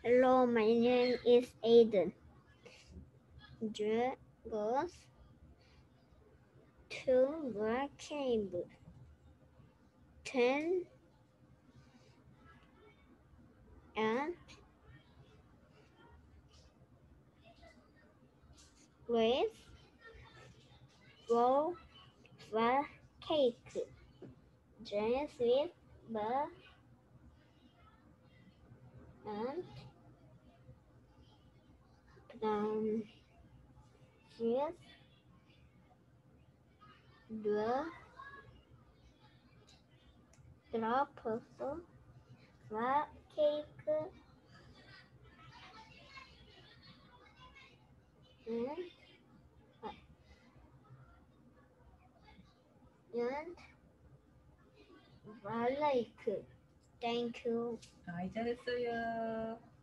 Hello, my name is Aiden. Goes to the cave. 10 and with roll the cake. Dance with the and plunges the drop of the cake and, and the lake. Thank you. 아이, 잘했어요.